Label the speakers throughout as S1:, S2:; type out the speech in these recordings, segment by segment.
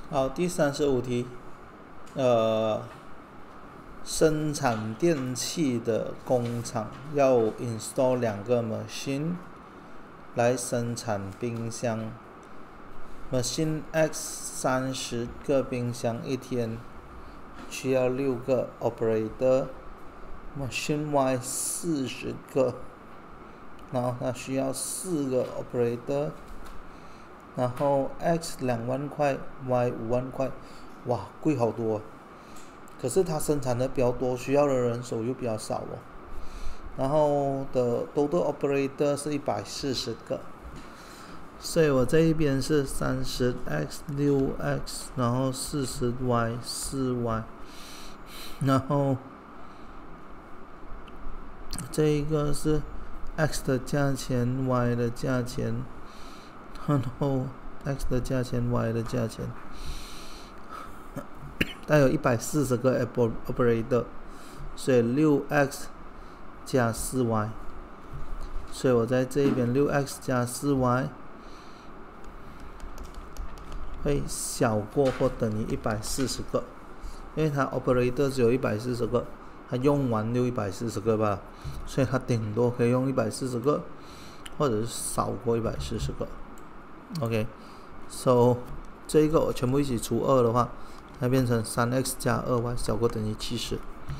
S1: 好，第35题，生产电器的工厂要 install 2个 machine 来生产冰箱。Machine X 30个冰箱一天需要6个 operator。Machine Y 40个，然后它需要4个 operator。然后 X 2万块 ，Y 5万块，哇，贵好多啊！可是它生产的比较多，需要的人手又比较少哦。然后的 total operator 是140个，所以我这一边是30x 6x， 然后40y 4y， 然后这一个是 x 的价钱 y 的价钱。然后 x 的价钱 y 的价钱，它有140个 operator， 所以 6x 加 4y， 所以我在这一边 6x 加 4y 会小过或等于140个，因为它 operator 只有140个，它用完就140个吧，所以它顶多可以用140个，或者是少过140个。OK，so 这一个我全部一起除2的话，它变成 3x 加 2y 小过等于70。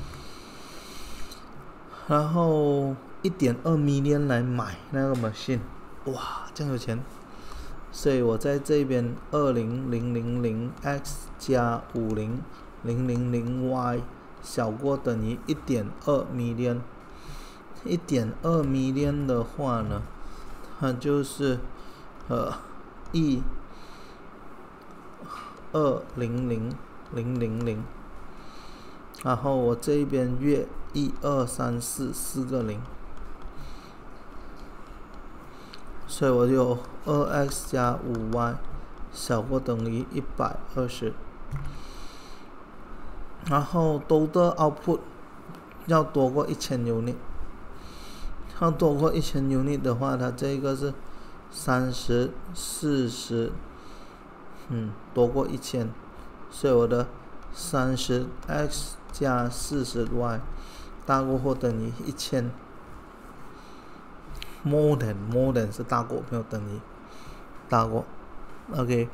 S1: 然后 1.2 million 来买那个 machine， 哇，这样有钱！所以我在这边20000x 加50000y 小过等于 1.2 million。1.2 million 的话呢，它就是1200000，然后我这边月12344个0，所以我有 2x 加 5y 小过等于120。然后 total output 要多过1000 unit， 要多过1000 unit 的话，它这个是30 40，多过1000，所以我的 30x 加 40y 大过或等于1000。more than 是大过，没有等于大过。OK，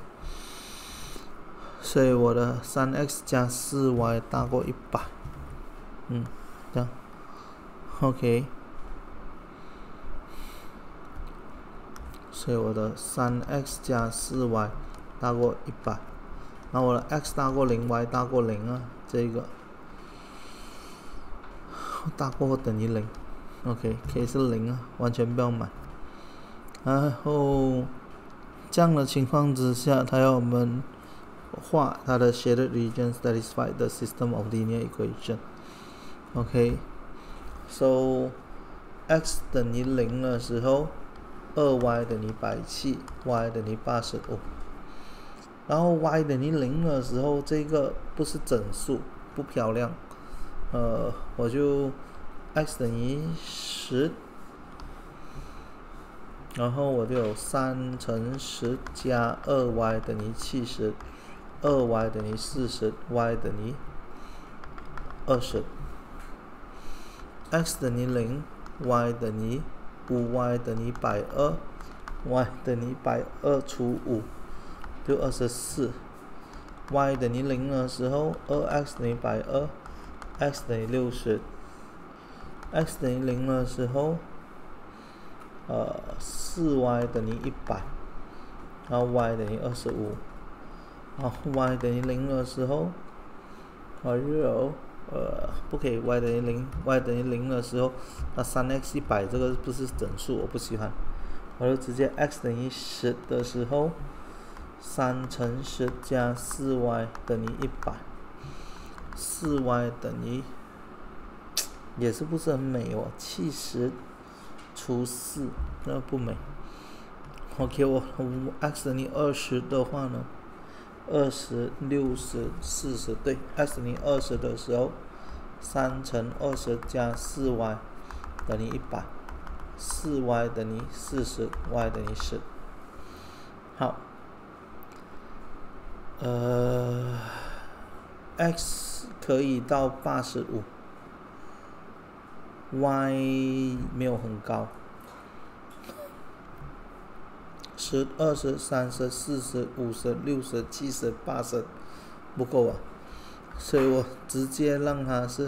S1: 所以我的 3x 加 4y 大过100。这样 OK， 所以我的 3x 加 4y 大过100，然后我的 x 大过0 y 大过0啊，这个大过或等于0。OK， 可以是0啊，完全不要买。然后这样的情况之下，它要我们画它的 shaded region satisfy the system of linear equation。OK，so x 等于0的时候，2y 等于170 ，y 等于85。然后 y 等于0的时候，这个不是整数，不漂亮。我就 x 等于10，然后我就有3乘10加 2y 等于70， 2y 等于40， y 等于20。x 等于0， y 等于5y 等于120， y 等于120除5就24。y 等于0的时候， 2x 等于120， x 等于60。x 等于0的时候4y 等于100，然后 y 等于25。然后 y 等于0的时候不可以 y 等于0， y 等于0的时候，那 3x 100这个不是整数，我不喜欢，我就直接 x 等于10的时候，3乘10加 4y 等于100， 4y 等于也是不是很美哦，70除4，那不美。OK， 我 x 等于20的话呢，20 60 40，对 x 等于20的时候，3乘20加 4y 等于100， 4y 等于40， y 等于10。好， x 可以到85，y 没有很高，10、20、30、40、50、60、70、80不够啊，所以我直接让它是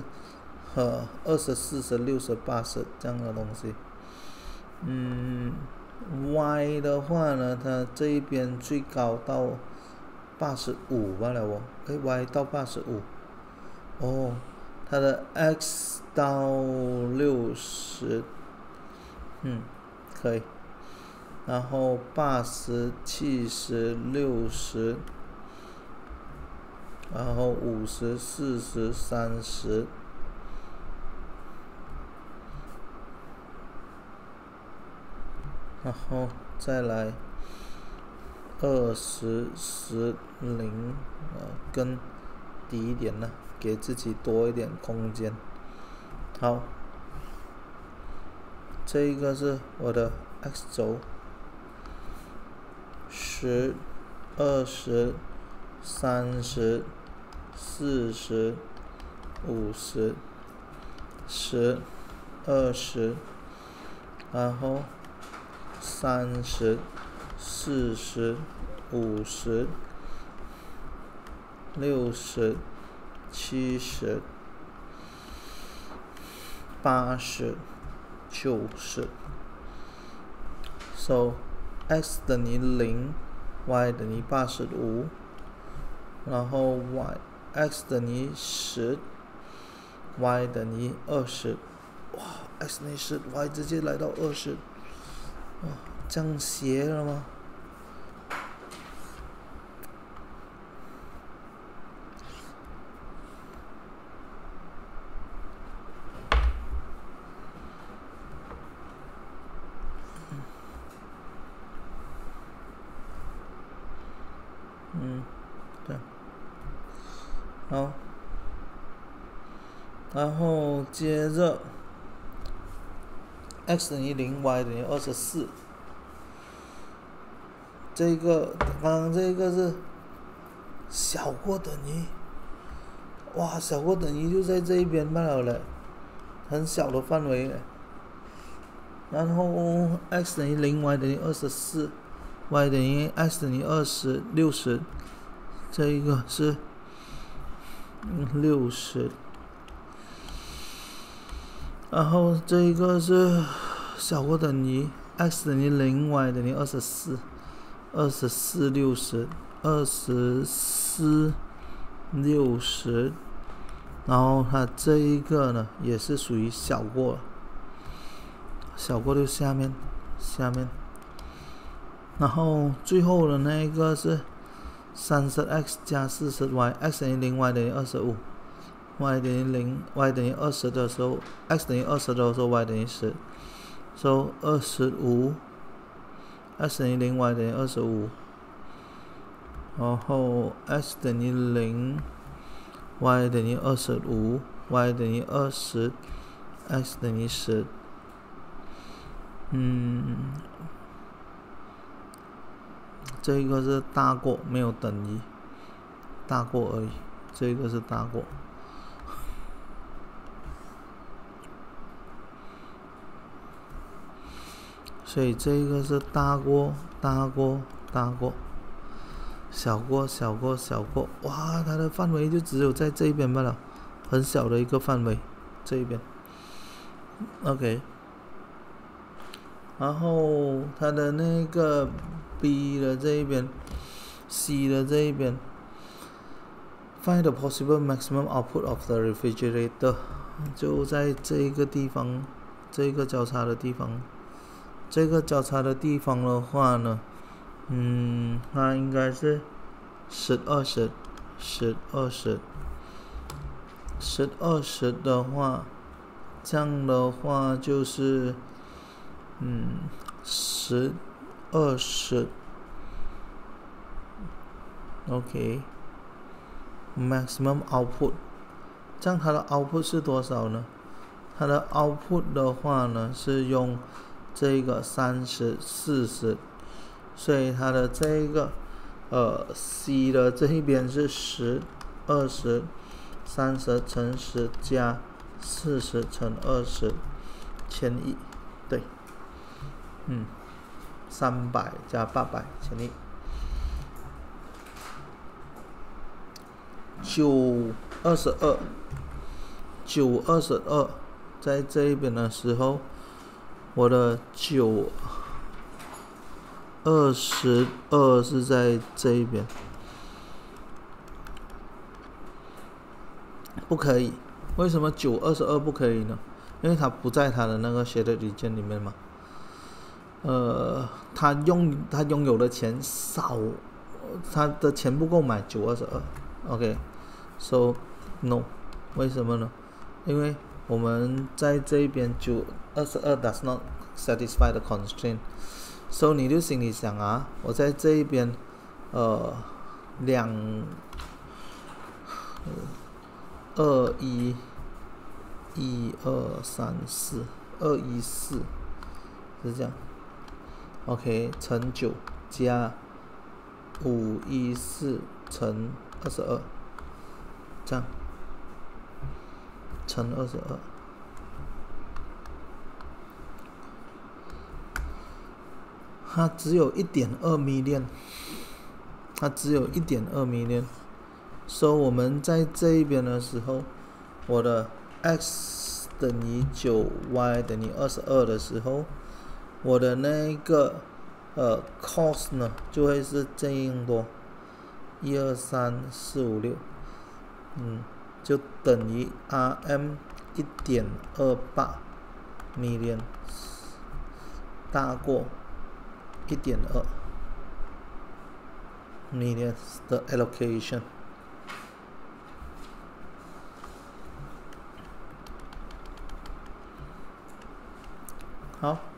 S1: 20、40、60、80这样的东西。y 的话呢，它这一边最高到85罢了哦。y 到85，哦，它的 x 到60，可以。然后80、70、60，然后50、40、30。然后再来20、10、0，更低一点呢，给自己多一点空间。好，这一个是我的 x 轴，10、20、30、40、50、10、20，然后30、40、50、60、70、80、90。So x 等于0，y 等于85，然后 x 等于10，y 等于20。哇 ，x 等于10，y 直接来到20。哇，这样斜了吗？对。好，然后接着 x 等于0，y 等于24。这个刚刚这个是小过等于，哇，小过等于就在这一边罢了嘞，很小的范围嘞。然后 x 等于0，y 等于24，y 等于 x 等于60，这一个是60。然后这一个是小过等于 x 等于0，y 等于24，24 60，24 60，然后它这一个呢也是属于小过，小过就下面，然后最后的那一个是30x 加40y，x 等于0，y 等于25。y 等于0，y 等于20的时候 ，x 等于20的时候 ，y 等于10，所以25，x 等于0，y 等于25，然后 x 等于0，y 等于25，y 等于20，x 等于10。这个是大过，没有等于，大过而已，这个是大过。所以这个是大过，小过，哇，它的范围就只有在这边罢了，很小的一个范围，这一边。OK， 然后它的那个 B 的这一边 ，C 的这一边 ，find the possible maximum output of the refrigerator， 就在这个地方，这个交叉的地方。这个交叉的地方的话呢，它应该是10、20的话，这样的话就是10、20 ，OK， maximum output， 这样它的 output 是多少呢？它的 output 的话呢是用这个30、40，所以它的这个C 的这一边是10、20， 30乘10加40乘20，1000亿，对，300加800，1000亿。922，在这一边的时候，我的922是在这一边，不可以。为什么922不可以呢？因为它不在它的那个 shaded region 里面嘛。他拥有的钱少，他的钱不够买922。OK，so no， 为什么呢？因为我们在这一边922 does not satisfy the constraint。so 你就心里想啊，我在这一边214是这样。OK， 乘9加514乘22，这样乘22，它只有1.2 million， 它只有1.2 million。so 我们在这一边的时候，我的 x 等于9 y 等于22的时候，我的那个cost 呢就会是这样多，1、2、3、4、5、6，就等于 RM 1.28 million， 大过1.2 million 的 allocation。好。